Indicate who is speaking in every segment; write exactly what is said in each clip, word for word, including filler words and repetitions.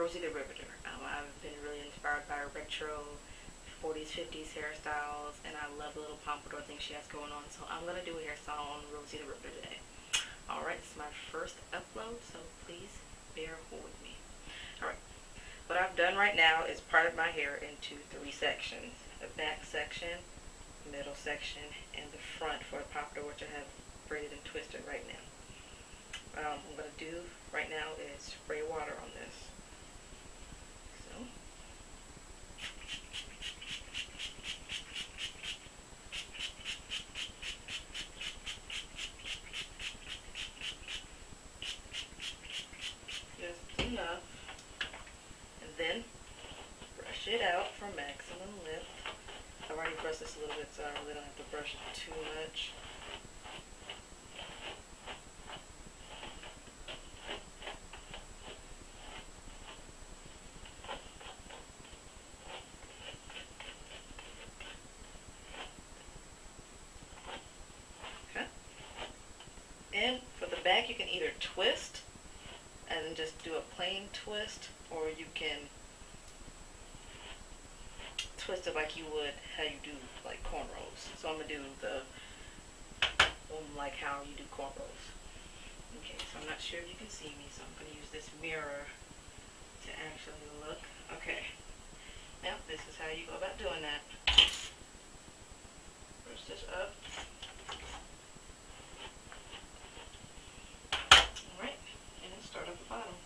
Speaker 1: Rosie The Riveter. Um, I've been really inspired by her retro forties, fifties hairstyles, and I love the little pompadour thing she has going on. So I'm going to do a hairstyle on Rosie The Riveter today. Alright, this is my first upload, so please bear with me. Alright, what I've done right now is parted my hair into three sections. The back section, middle section, and the front for the pompadour, which I have braided and twisted right now. Um, what I'm going to do right now is spray water on this. So, just enough. And then brush it out for maximum lift. I've already brushed this a little bit, so I really don't have to brush it too much. And for the back, you can either twist and just do a plain twist, or you can twist it like you would how you do like cornrows. So I'm gonna do the um, like how you do cornrows. Okay, so I'm not sure if you can see me, so I'm gonna use this mirror to actually look. Okay, now this is how you go about doing that. Brush this up. Start at the bottom.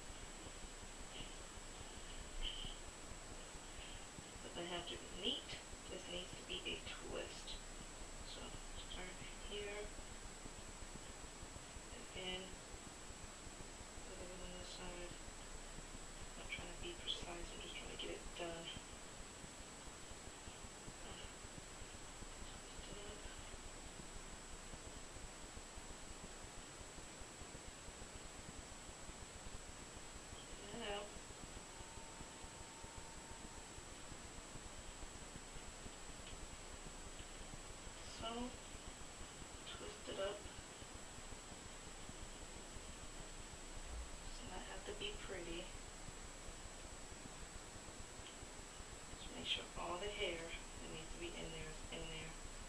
Speaker 1: Doesn't have to be neat, this needs to be a twist. So start here, and then put it on this side. I'm not trying to be precise, I'm just trying to get it done. Twist it up. Does not have to be pretty. Just make sure all the hair that needs to be in there is in there.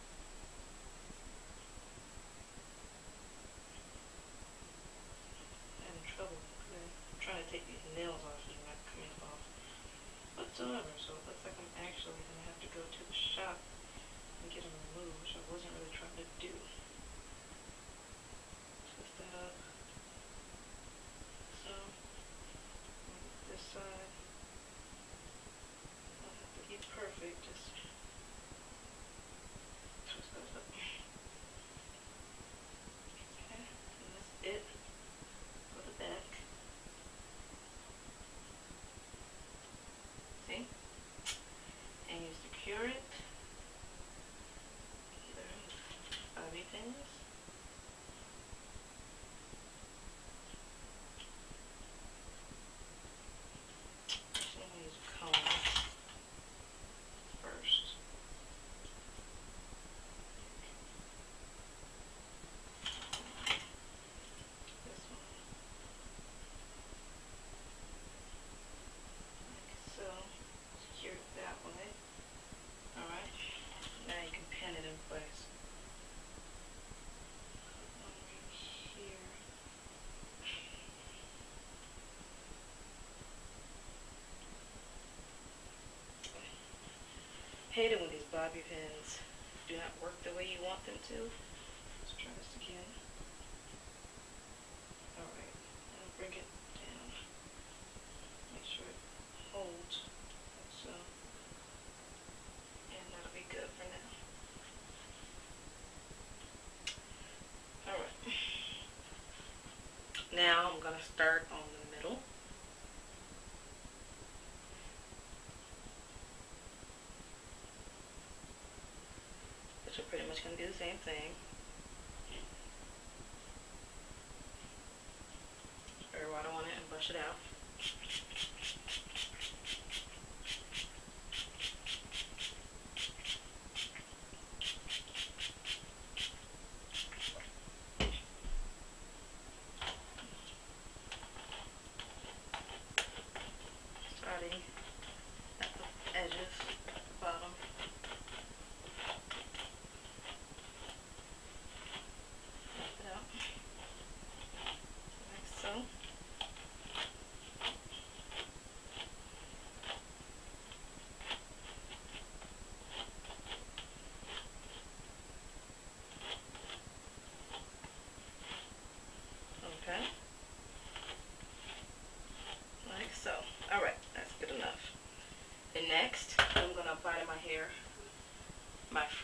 Speaker 1: I'm having trouble because I'm trying to take these nails off and they're not coming off whatsoever. So it looks like I'm actually going to have to go to the shop and get them removed, which I wasn't really trying to do. Twist that up. So, this side don't have to be perfect, just twist those up. Okay, and that's it for the back. See? And you secure it. Things. Actually, I'm going to use a comb first. This one. Like so. Secure it that way. Alright. Now you can pin it in place. Hate it when these bobby pins do not work the way you want them to. Let's try this again. Alright, now bring it down. Make sure it holds like so. And that'll be good for now. Alright. Now I'm going to start on the middle. We're pretty much going to do the same thing. Spray water on it and brush it out.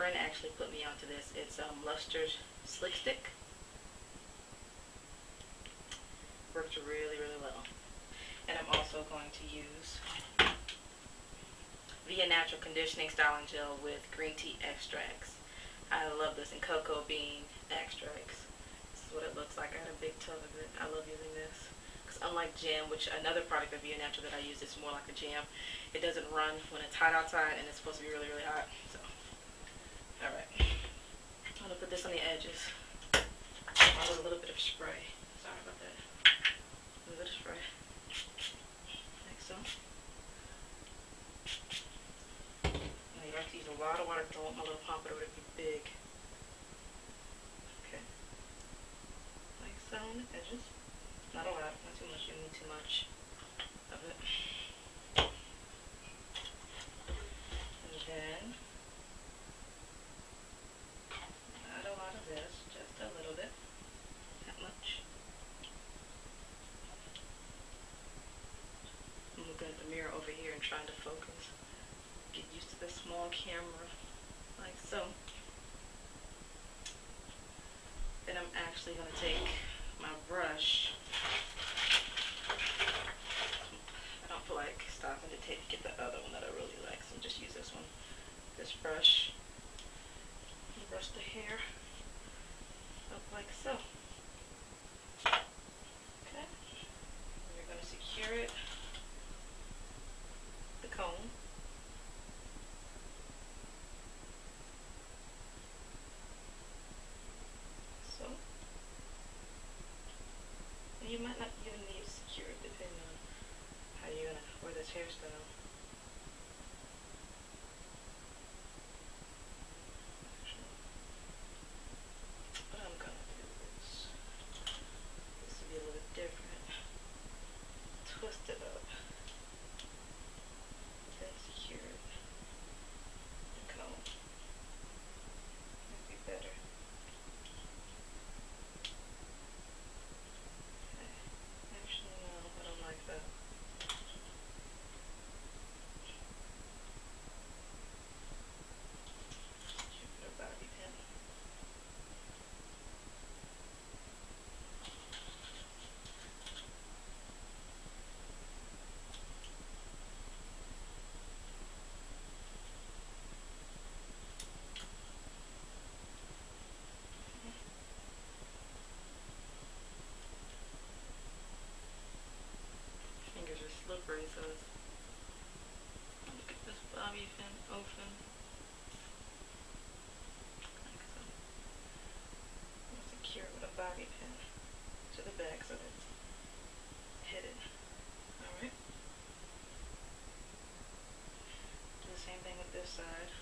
Speaker 1: friend actually put me onto this. It's um, Luster's Slick Stick. Works really, really well. And I'm also going to use Via Natural Conditioning Styling Gel with green tea extracts. I love this, and cocoa bean extracts. This is what it looks like. I got a big tub of it. I love using this. Because unlike jam, which another product of Via Natural that I use, is more like a jam. It doesn't run when it's hot outside, and it's supposed to be really, really hot. So, alright. I'm going to put this on the edges. I'll do a little bit of spray. Sorry about that. A little bit of spray. Like so. Now you have to use a lot of water because I want my little pompadour to be big. Okay. Like so on the edges. Not a lot, not too much. You don't need too much of it. And then, not a lot of this, just a little bit. Not much. I'm looking at the mirror over here and trying to focus. Get used to the small camera, like so. Then I'm actually going to take my brush. I don't feel like stopping to take get the other one that I really like, so just use this one. This brush. And brush the hair up like so. Okay. And you're going to secure it. The comb. So. And you might not even need to secure it depending on how you're gonna wear this hairstyle. Actually, what I'm gonna do is, this will be a little bit different. Twist it up, then secure it. The comb. Might be better. Okay. Actually, no, I don't like that. Fingers are slippery, so it's, look at this bobby pin open. Like so. I'm secure it with a bobby pin to the back so that it's hidden. Alright. Do the same thing with this side.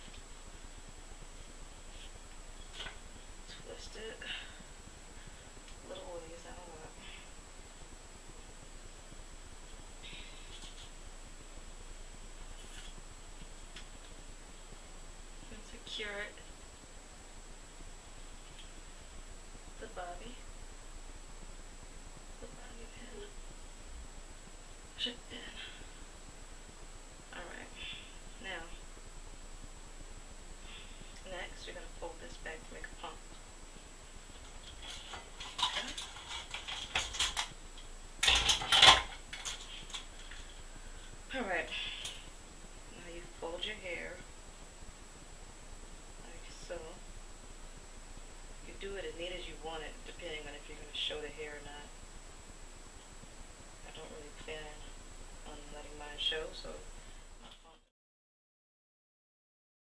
Speaker 1: Twist it. Little ways, not a lot. And secure it. The bobby. The bobby pin. Push it in. Alright. Now, next we're going to fold this back to make a pump. Alright, now you fold your hair like so. You do it as neat as you want it, depending on if you're going to show the hair or not. I don't really plan on letting mine show, so